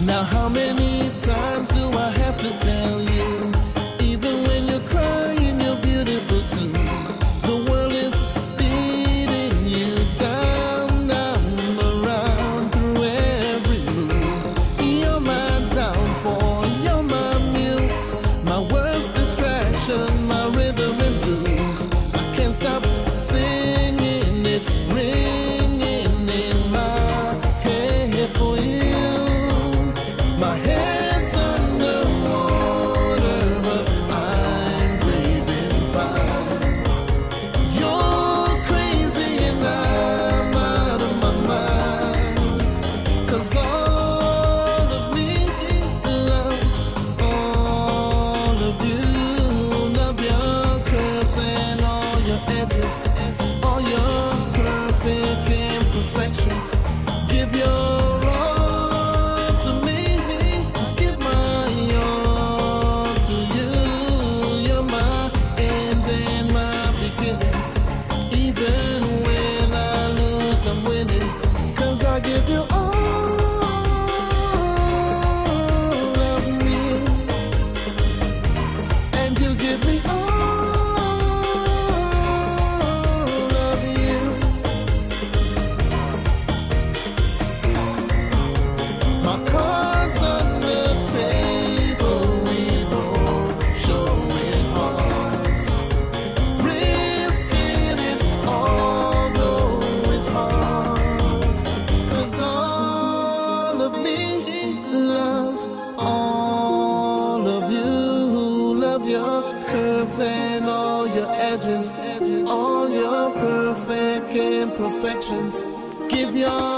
Now how many times do I have to tell you? Even when you're crying, you're beautiful too. The world is beating you down. I'm around through every mood. You're my downfall, you're my muse, my worst distraction, my rhythm and blues. I can't stop singing, it's ringing in my head for you. My head's underwater, but I'm breathing fine. You're crazy and I'm out of my mind, 'cause all of me loves all of you. Love your curves and all your edges, all your perfect imperfections. Give your all to me, give my all to you. You're my end and my beginning. Even when I lose, I'm winning, 'cause I give you all of me, and you give me all of you. My cards on the table, we both showing hearts, risking it although it's hard. 'Cause all of me loves all of you. Love your curves and all your edges, all your perfect imperfections. Give your